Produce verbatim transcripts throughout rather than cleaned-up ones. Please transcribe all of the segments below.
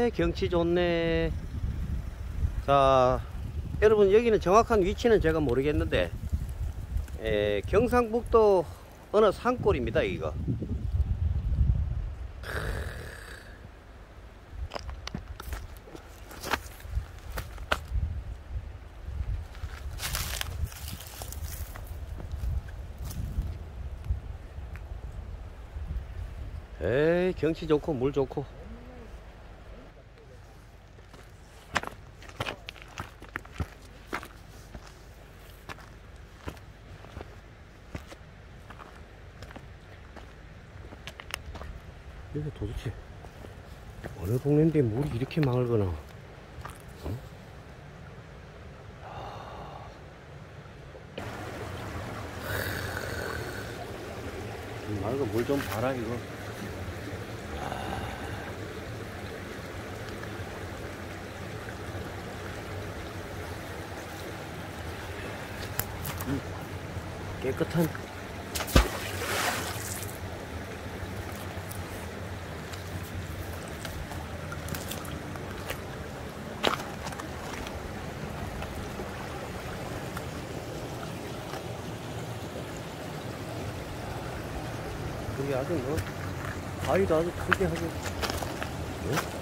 에 경치 좋네. 자, 여러분 여기는 정확한 위치는 제가 모르겠는데 에, 경상북도 어느 산골입니다. 이거 에이, 경치 좋고 물 좋고. 여기 도대체 어느 동네인데 물이 이렇게 맑으나? 어? 맑은 물 좀 봐라 이거. 음, 깨끗한 그게 아주 뭐 바위도 아주 크게 하고. 네?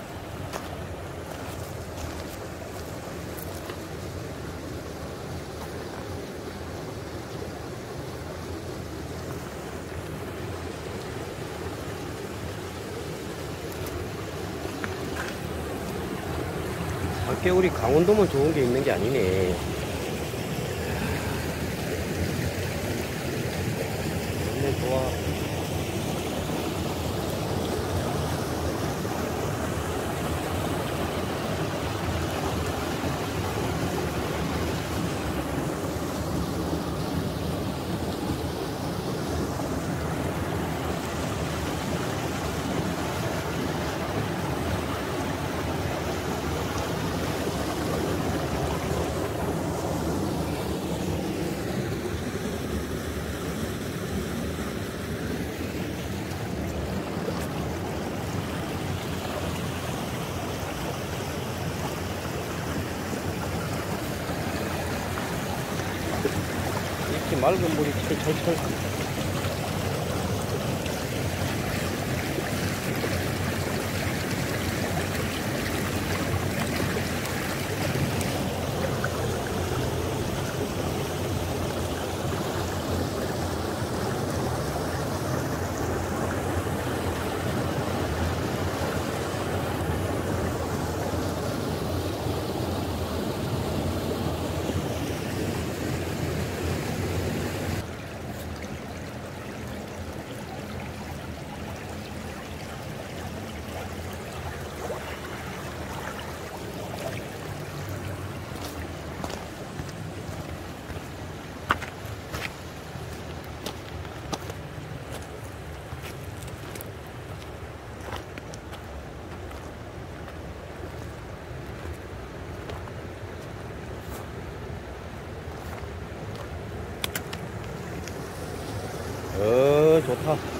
밖에 우리 강원도만 좋은 게 있는 게 아니네. 좋네, 좋아. 이렇게 맑은 물이 철철철. 어, 좋다.